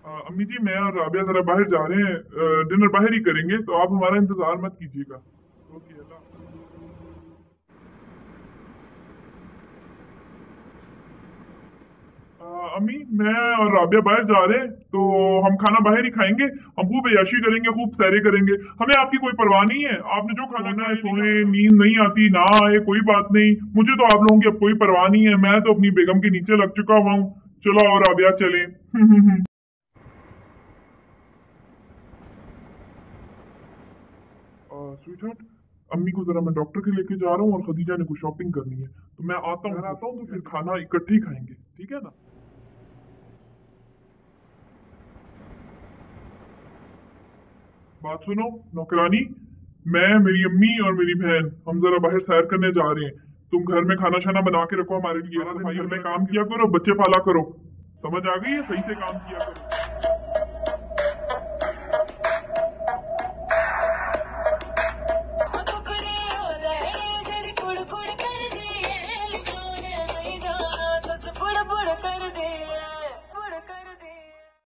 अम्मी जी, मैं और राबिया जरा बाहर जा रहे हैं, डिनर बाहर ही करेंगे, तो आप हमारा इंतजार मत कीजिएगा। ओके, अल्लाह। अम्मी, मैं और राबिया बाहर जा रहे हैं, तो हम खाना बाहर ही खाएंगे। हम खूब अय्याशी करेंगे, खूब सैरे करेंगे। हमें आपकी कोई परवाह नहीं है, आपने जो खाना सोना है सोए, नींद नहीं आती ना आए, कोई बात नहीं। मुझे तो आप लोगों की अब कोई परवाह नहीं है, मैं तो अपनी बेगम के नीचे लग चुका हुआ हूँ। चलो और राबिया चले। स्वीट हार्ट, अम्मी को जरा मैं डॉक्टर के लेके जा रहा हूँ और खदीजा ने कुछ शॉपिंग करनी है, तो मैं आता हूँ। घर आता हूँ तो फिर खाना इकट्ठे ही खाएंगे, ठीक है ना? बात सुनो नौकरानी, मैं, मेरी अम्मी और मेरी बहन, हम जरा बाहर सैर करने जा रहे हैं। तुम घर में खाना शाना बना के रखो हमारे लिए, सारा दिन घर में काम किया करो, बच्चे पाला करो। समझ आ गई है? सही से काम किया करो।